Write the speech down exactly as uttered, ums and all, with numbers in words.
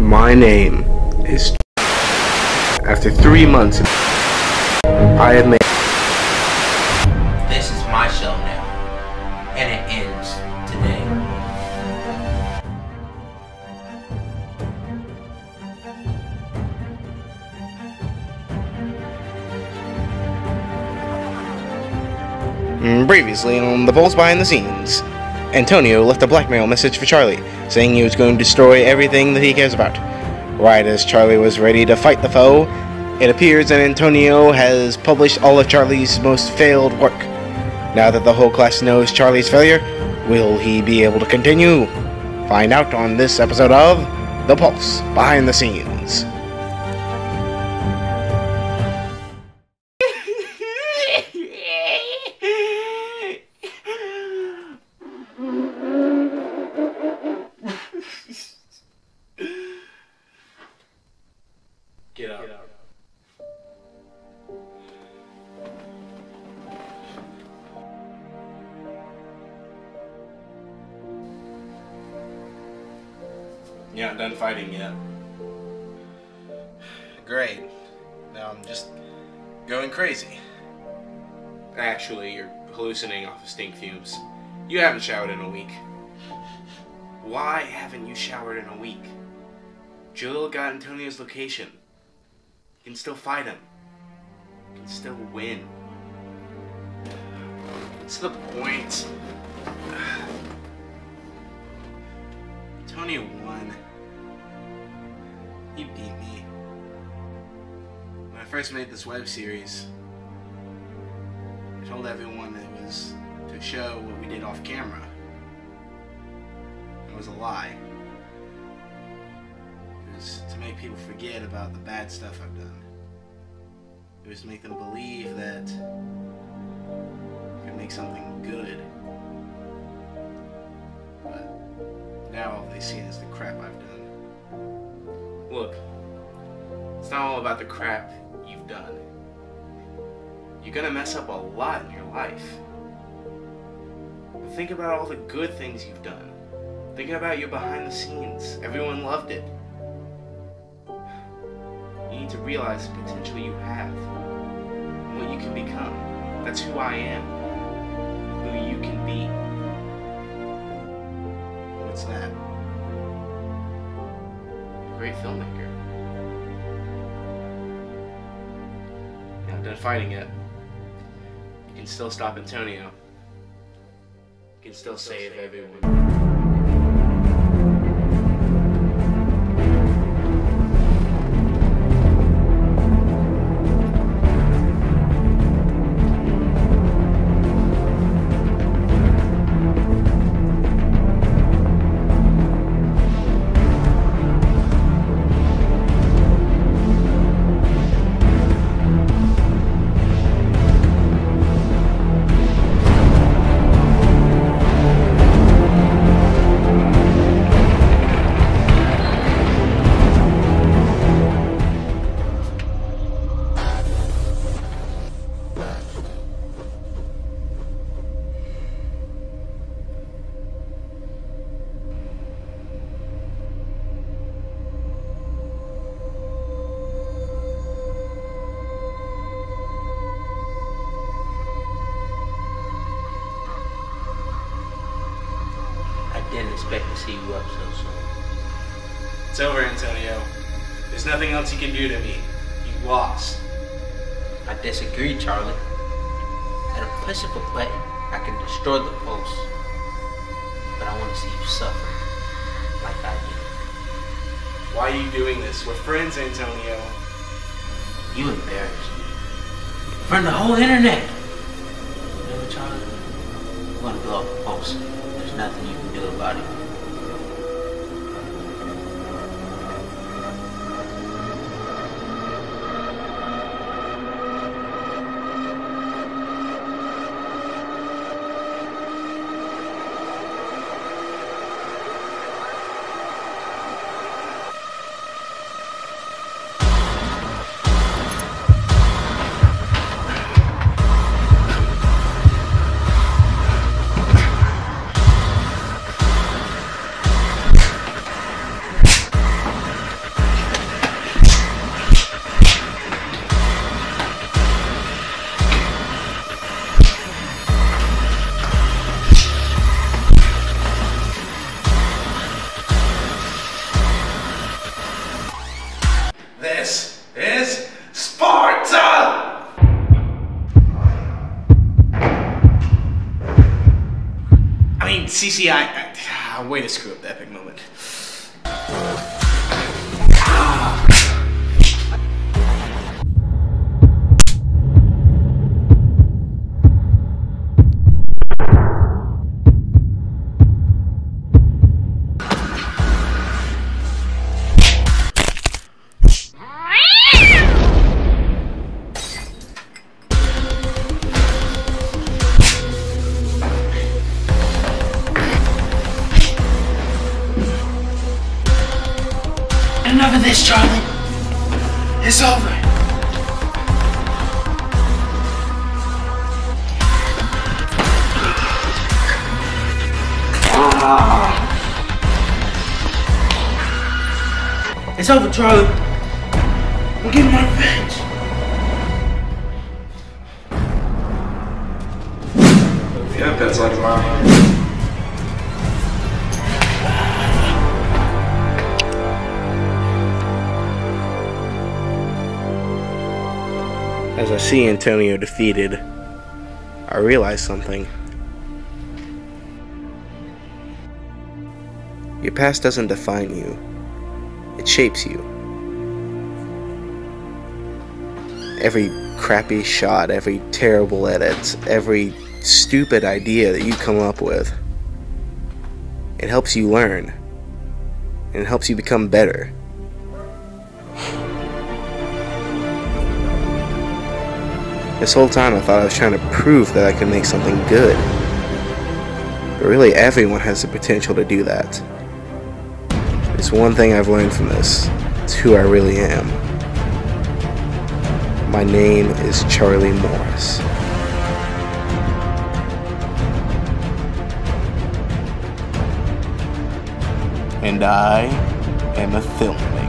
My name is... After three months, I have made... This is my show now, and it ends today. Previously on The Pulse Behind the Scenes, Antonio left a blackmail message for Charlie, saying he was going to destroy everything that he cares about. Right as Charlie was ready to fight the foe, it appears that Antonio has published all of Charlie's most failed work. Now that the whole class knows Charlie's failure, will he be able to continue? Find out on this episode of The Pulse Behind the Scenes. Get up. Get up. You're not done fighting yet. Great. Now I'm just going crazy. Actually, you're hallucinating off of stink fumes. You haven't showered in a week. Why haven't you showered in a week? Joel got Antonio's location. You can still fight him. You can still win. What's the point? Antonio won. He beat me. When I first made this web series, I told everyone that it was to show what we did off camera. It was a lie. It was to make people forget about the bad stuff I've done. It was to make them believe that I could make something good. But now all they see is the crap I've done. Look, it's not all about the crap you've done. You're gonna mess up a lot in your life. But think about all the good things you've done. Think about your behind the scenes. Everyone loved it. You need to realize the potential you have and what you can become. That's who I am. Who you can be. What's that? A great filmmaker. You're not done fighting yet. You can still stop Antonio. You can still save everyone. I didn't expect to see you up so soon. It's over, Antonio. There's nothing else you can do to me. You lost. I disagree, Charlie. At a push of a button, I can destroy the Pulse. But I want to see you suffer, like I did. Why are you doing this? We're friends, Antonio. You embarrassed me. In front of the whole internet. Remember, Charlie? I'm gonna blow up the Pulse. There's nothing you can do about it. see, I, I, I way to screw up the epic moment. Enough of this, Charlie. It's over. Ah. It's over, Charlie. I'm getting my revenge. Yeah, pets like mine. As I see Antonio defeated, I realize something. Your past doesn't define you, it shapes you. Every crappy shot, every terrible edit, every stupid idea that you come up with, it helps you learn, and it helps you become better. This whole time I thought I was trying to prove that I could make something good. But really, everyone has the potential to do that. It's one thing I've learned from this. It's who I really am. My name is Charlie Morris. And I am a filmmaker.